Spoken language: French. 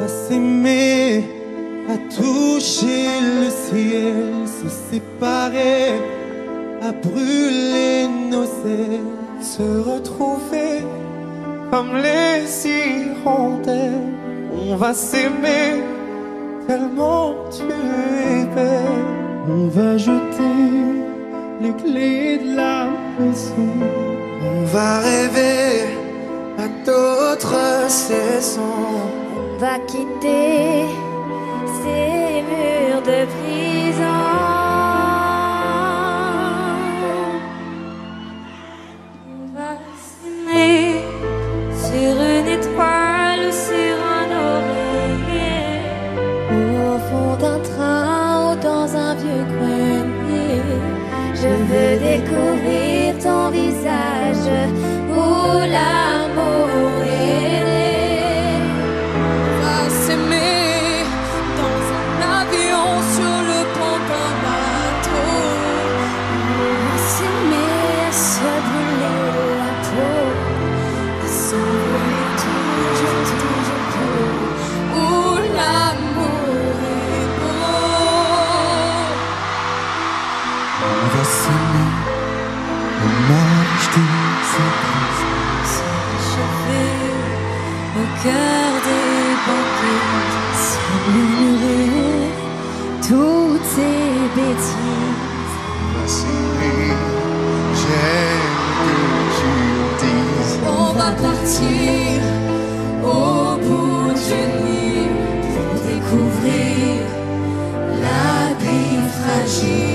va s'aimer, à toucher le ciel, se séparer, à brûler nos ailes, se retrouver comme les hirondelles. On va s'aimer tellement tu es belle. On va jeter les clés de la maison. On va rêver à d'autres saisons. On va quitter ces murs de prison. On va s'aimer sur une étoile ou sur un oreiller, ou au fond d'un train ou dans un vieux grenier. Je veux découvrir ton visage où l'amour est né. On va s'aimer dans un avion, sur le pont d'un bateau. On va s'aimer à se brûler la peau, à s'envoler toujours, toujours plus, Où l'amour est beau. On va s'aimer au marge des églises, s'achever au cœur des banquets, sans murmurer toutes ces bêtises. on va s'aimer, j'aime que tu dises. On va partir au bout d'une nuit pour découvrir la vie fragile.